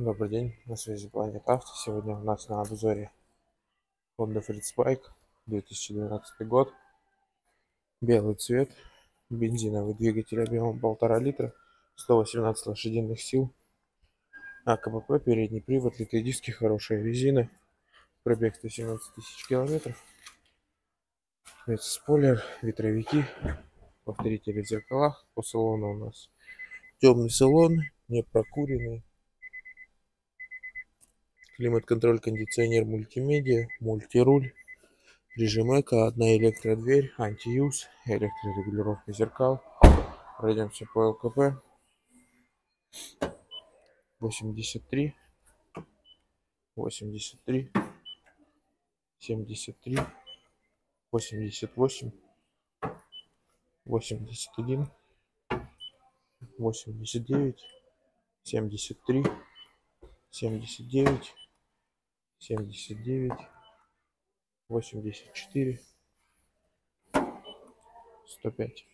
Добрый день, на связи Planet Auto. Сегодня у нас на обзоре Honda Freedspike, 2012 год, белый цвет, бензиновый двигатель объемом 1,5 литра, 118 лошадиных сил, АКПП, передний привод, литые диски, хорошая резина, пробег 117 тысяч километров, спойлер, ветровики, повторители в зеркалах. По салону у нас темный салон, не прокуренный, климат-контроль, кондиционер, мультимедиа, мультируль, режим эко, одна электродверь, антиюз, электрорегулировка зеркал. Пройдемся по ЛКП. 83, 83, 73, 88, 81, 89, 73, 79, 79, 84, 105.